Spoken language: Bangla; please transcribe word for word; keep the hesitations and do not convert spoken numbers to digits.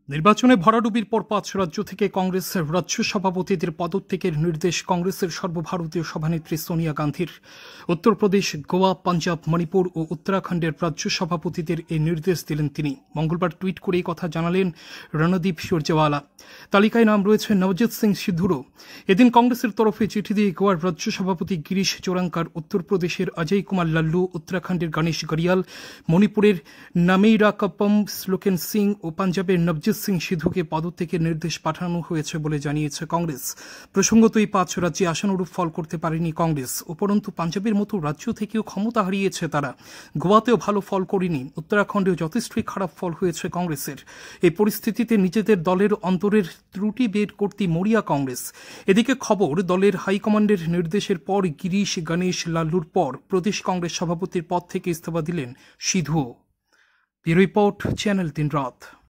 নির্বাচনে ভরাডুবির পর পাঁচ রাজ্য থেকে কংগ্রেসের রাজ্য সভাপতিদের পদত্যাগের নির্দেশ কংগ্রেসের সর্বভারতীয় সভানেত্রী সোনিয়া গান্ধীর। উত্তরপ্রদেশ, গোয়া, পাঞ্জাব, মণিপুর ও উত্তরাখণ্ডের রাজ্য সভাপতিদের এই নির্দেশ দিলেন তিনি। মঙ্গলবার টুইট করে এই কথা জানালেন রণদীপ সুরজেওয়ালা। তালিকায় নাম রয়েছে নবজিৎ সিং সিদ্ধুরও। এদিন কংগ্রেসের তরফে চিঠি দিয়ে গোয়ার রাজ্য সভাপতি গিরিশ চোরাঙ্কার, উত্তরপ্রদেশের অজয় কুমার লাল্লু, উত্তরাখণ্ডের গণেশ গরিয়াল, মণিপুরের নামেইরাকাপ্পম শ্লোকেন সিং ও পাঞ্জাবের নবজিৎ সিং সিধুকে পদত্যাগের নির্দেশ পাঠানো হয়েছে বলে জানিয়েছে কংগ্রেস। প্রসঙ্গত এই পাঁচ রাজ্যে আশানুরূপ ফল করতে পারেনি কংগ্রেস। উপরন্তু পাঞ্জাবের মতো রাজ্য থেকেও ক্ষমতা হারিয়েছে তারা। গোয়াতেও ভালো ফল করেনি। উত্তরাখণ্ডেও যথেষ্টই খারাপ ফল হয়েছে কংগ্রেসের। এই পরিস্থিতিতে নিজেদের দলের অন্তরের ত্রুটি বের করতে মরিয়া কংগ্রেস। এদিকে খবর, দলের হাইকমান্ডের নির্দেশের পর গিরিশ গণেশ লাল্লুর পর প্রদেশ কংগ্রেস সভাপতির পদ থেকে ইস্তফা দিলেন সিধুও। ব্যুরো রিপোর্ট, চ্যানেল তিন রাত।